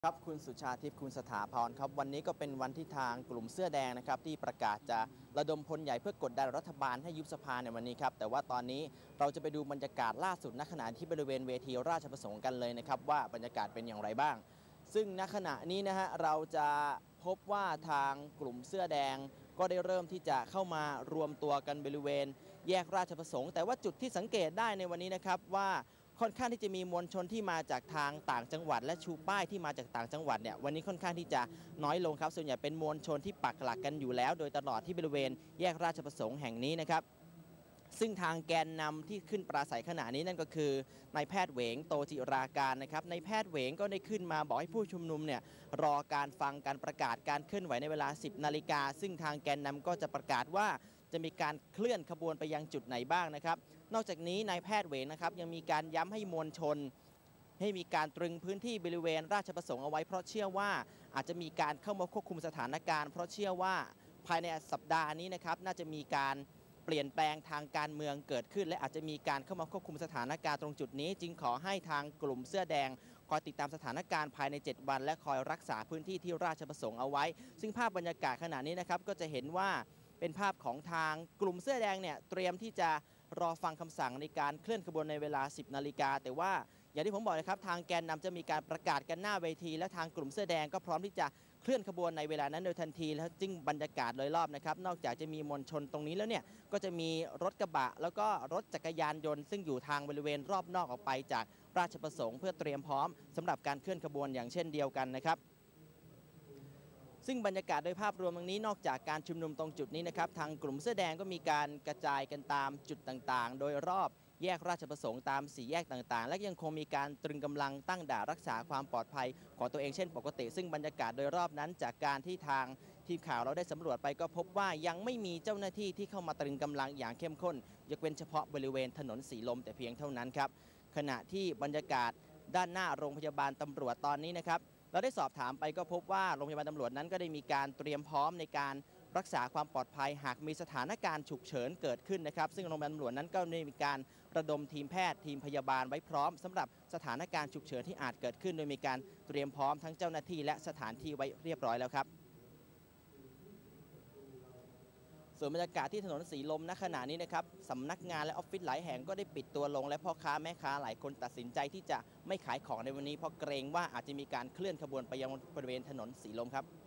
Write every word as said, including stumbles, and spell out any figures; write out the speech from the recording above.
ครับคุณสุชาทิพย์คุณสถาพรครับวันนี้ก็เป็นวันที่ทางกลุ่มเสื้อแดงนะครับที่ประกาศจะระดมพลใหญ่เพื่อกดดันรัฐบาลให้ยุบสภาในวันนี้ครับแต่ว่าตอนนี้เราจะไปดูบรรยากาศล่าสุดณขณะที่บริเวณเวทีราชประสงค์กันเลยนะครับว่าบรรยากาศเป็นอย่างไรบ้างซึ่งณขณะนี้นะฮะเราจะพบว่าทางกลุ่มเสื้อแดงก็ได้เริ่มที่จะเข้ามารวมตัวกันบริเวณแยกราชประสงค์แต่ว่าจุดที่สังเกตได้ในวันนี้นะครับว่าค่อนข้างที่จะมีมวลชนที่มาจากทางต่างจังหวัดและชูป้ายที่มาจากต่างจังหวัดเนี่ยวันนี้ค่อนข้างที่จะน้อยลงครับส่วนใหญ่เป็นมวลชนที่ปักหลักกันอยู่แล้วโดยตลอดที่บริเวณแยกราชประสงค์แห่งนี้นะครับซึ่งทางแกนนำที่ขึ้นปราศัยขณะนี้นั่นก็คือนายแพทย์เหวงโตจิราการนะครับนายแพทย์เหวงก็ได้ขึ้นมาบอกให้ผู้ชุมนุมเนี่ยรอการฟังการประกาศการเคลื่อนไหวในเวลา สิบ นาฬิกาซึ่งทางแกนนำก็จะประกาศว่าจะมีการเคลื่อนขบวนไปยังจุดไหนบ้างนะครับนอกจากนี้นายแพทย์เหวงนะครับยังมีการย้ำให้มวลชนให้มีการตรึงพื้นที่บริเวณราชประสงค์เอาไว้เพราะเชื่อว่าอาจจะมีการเข้ามาควบคุมสถานการณ์เพราะเชื่อว่าภายในสัปดาห์นี้นะครับน่าจะมีการเปลี่ยนแปลงทางการเมืองเกิดขึ้นและอาจจะมีการเข้ามาควบคุมสถานการณ์ตรงจุดนี้จึงขอให้ทางกลุ่มเสื้อแดงคอยติดตามสถานการณ์ภายในเจ็ดวันและคอยรักษาพื้นที่ที่ราชประสงค์เอาไว้ซึ่งภาพบรรยากาศขณะนี้นะครับก็จะเห็นว่าเป็นภาพของทางกลุ่มเสื้อแดงเนี่ยเตรียมที่จะรอฟังคำสั่งในการเคลื่อนขบวนในเวลา สิบ นาฬิกาแต่ว่าอย่างที่ผมบอกนะครับทางแกนนำจะมีการประกาศกันหน้าเวทีและทางกลุ่มเสื้อแดงก็พร้อมที่จะเคลื่อนขบวนในเวลานั้นโดยทันทีแล้วจึงบรรยากาศโดยรอบนะครับนอกจากจะมีมวลชนตรงนี้แล้วเนี่ยก็จะมีรถกระบะแล้วก็รถจักรยานยนต์ซึ่งอยู่ทางบริเวณรอบนอกออกไปจากราชประสงค์เพื่อเตรียมพร้อมสำหรับการเคลื่อนขบวนอย่างเช่นเดียวกันนะครับซึ่งบรรยากาศโดยภาพรวมตรงนี้นอกจากการชุมนุมตรงจุดนี้นะครับทางกลุ่มเสื้อแดงก็มีการกระจายกันตามจุดต่างๆโดยรอบแยกราชประสงค์ตามสี่แยกต่างๆและยังคงมีการตรึงกำลังตั้งด่านรักษาความปลอดภัยของตัวเองเช่นปกติซึ่งบรรยากาศโดยรอบนั้นจากการที่ทางทีมข่าวเราได้สำรวจไปก็พบว่ายังไม่มีเจ้าหน้าที่ที่เข้ามาตรึงกำลังอย่างเข้มข้นยกเว้นเฉพาะบริเวณถนนสีลมแต่เพียงเท่านั้นครับขณะที่บรรยากาศด้านหน้าโรงพยาบาลตำรวจตอนนี้นะครับเราได้สอบถามไปก็พบว่าโรงพยาบาลตำรวจนั้นก็ได้มีการเตรียมพร้อมในการรักษาความปลอดภัยหากมีสถานการณ์ฉุกเฉินเกิดขึ้นนะครับซึ่งโรงพยาบาลตำรวจนั้นก็ได้มีการระดมทีมแพทย์ทีมพยาบาลไว้พร้อมสำหรับสถานการณ์ฉุกเฉินที่อาจเกิดขึ้นโดยมีการเตรียมพร้อมทั้งเจ้าหน้าที่และสถานที่ไว้เรียบร้อยแล้วครับส่วนบรรยากาศที่ถนนสีลมณขณะนี้นะครับสำนักงานและออฟฟิศหลายแห่งก็ได้ปิดตัวลงและพ่อค้าแม่ค้าหลายคนตัดสินใจที่จะไม่ขายของในวันนี้เพราะเกรงว่าอาจจะมีการเคลื่อนขบวนไปยังบริเวณถนนสีลมครับ